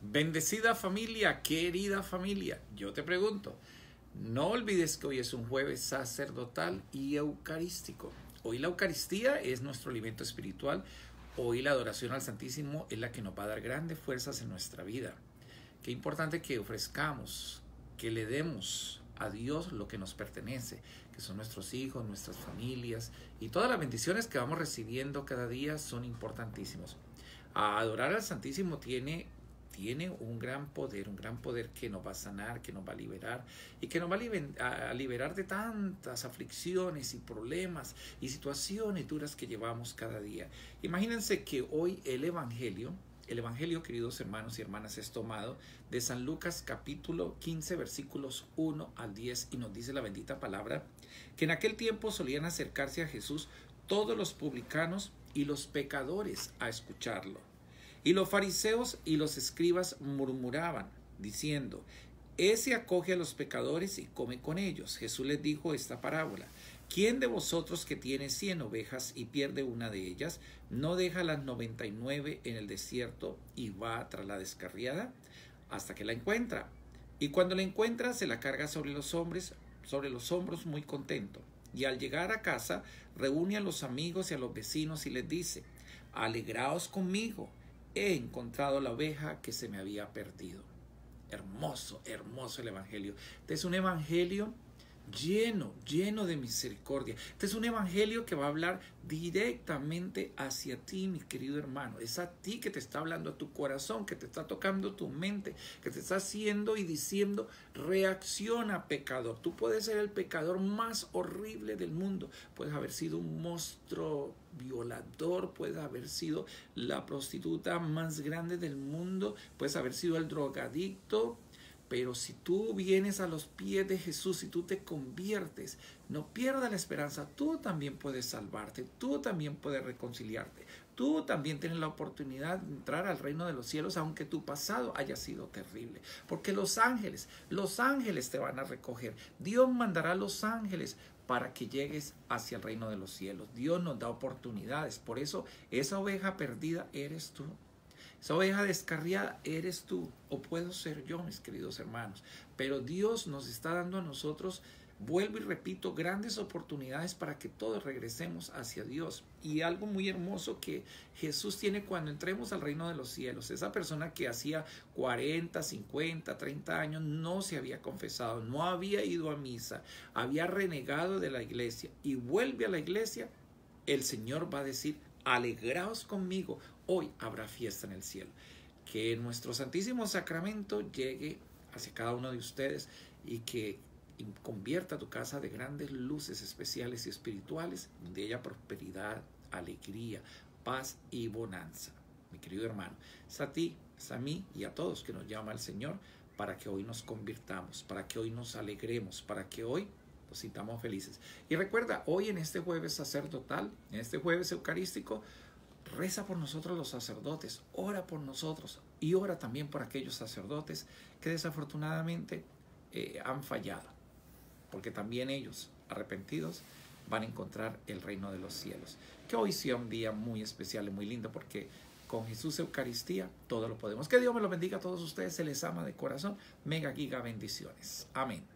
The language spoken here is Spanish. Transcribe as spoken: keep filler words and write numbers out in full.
Bendecida familia, querida familia, yo te pregunto, no olvides que hoy es un jueves sacerdotal y eucarístico. Hoy la Eucaristía es nuestro alimento espiritual. Hoy la adoración al Santísimo es la que nos va a dar grandes fuerzas en nuestra vida. Qué importante que ofrezcamos, que le demos a Dios lo que nos pertenece, que son nuestros hijos, nuestras familias, y todas las bendiciones que vamos recibiendo cada día son importantísimos. A adorar al Santísimo tiene tiene un gran poder, un gran poder que nos va a sanar, que nos va a liberar y que nos va a, liber, a liberar de tantas aflicciones y problemas y situaciones duras que llevamos cada día. Imagínense que hoy el Evangelio, el Evangelio, queridos hermanos y hermanas, es tomado de San Lucas capítulo quince, versículos uno al diez, y nos dice la bendita palabra que en aquel tiempo solían acercarse a Jesús todos los publicanos y los pecadores a escucharlo. Y los fariseos y los escribas murmuraban, diciendo: Ese acoge a los pecadores y come con ellos. Jesús les dijo esta parábola: ¿Quién de vosotros que tiene cien ovejas y pierde una de ellas, no deja las noventa y nueve en el desierto y va tras la descarriada hasta que la encuentra? Y cuando la encuentra, se la carga sobre los hombres, sobre los hombros muy contento. Y al llegar a casa, reúne a los amigos y a los vecinos y les dice: Alegraos conmigo, he encontrado la oveja que se me había perdido. Hermoso, hermoso el Evangelio. Este es un Evangelio lleno, lleno de misericordia. Este es un Evangelio que va a hablar directamente hacia ti, mi querido hermano. Es a ti que te está hablando a tu corazón, que te está tocando tu mente, que te está haciendo y diciendo: reacciona, pecador. Tú puedes ser el pecador más horrible del mundo. Puedes haber sido un monstruo violador, puedes haber sido la prostituta más grande del mundo, puedes haber sido el drogadicto. Pero si tú vienes a los pies de Jesús, si tú te conviertes, no pierdas la esperanza. Tú también puedes salvarte, tú también puedes reconciliarte, tú también tienes la oportunidad de entrar al reino de los cielos, aunque tu pasado haya sido terrible. Porque los ángeles, los ángeles te van a recoger. Dios mandará a los ángeles para que llegues hacia el reino de los cielos. Dios nos da oportunidades. Por eso esa oveja perdida eres tú. Esa oveja descarriada eres tú, o puedo ser yo, mis queridos hermanos. Pero Dios nos está dando a nosotros, vuelvo y repito, grandes oportunidades para que todos regresemos hacia Dios. Y algo muy hermoso que Jesús tiene cuando entremos al reino de los cielos. Esa persona que hacía cuarenta, cincuenta, treinta años no se había confesado, no había ido a misa, había renegado de la iglesia y vuelve a la iglesia, el Señor va a decir: alegraos conmigo, hoy habrá fiesta en el cielo. Que nuestro Santísimo Sacramento llegue hacia cada uno de ustedes y que convierta tu casa de grandes luces especiales y espirituales, donde haya prosperidad, alegría, paz y bonanza. Mi querido hermano, es a ti, es a mí y a todos que nos llama el Señor para que hoy nos convirtamos, para que hoy nos alegremos, para que hoy nos sintamos felices. Y recuerda, hoy en este jueves sacerdotal, en este jueves eucarístico, reza por nosotros los sacerdotes, ora por nosotros y ora también por aquellos sacerdotes que desafortunadamente eh, han fallado, porque también ellos, arrepentidos, van a encontrar el reino de los cielos. Que hoy sea un día muy especial y muy lindo, porque con Jesús Eucaristía todo lo podemos. Que Dios me lo bendiga a todos ustedes, se les ama de corazón. Mega giga bendiciones. Amén.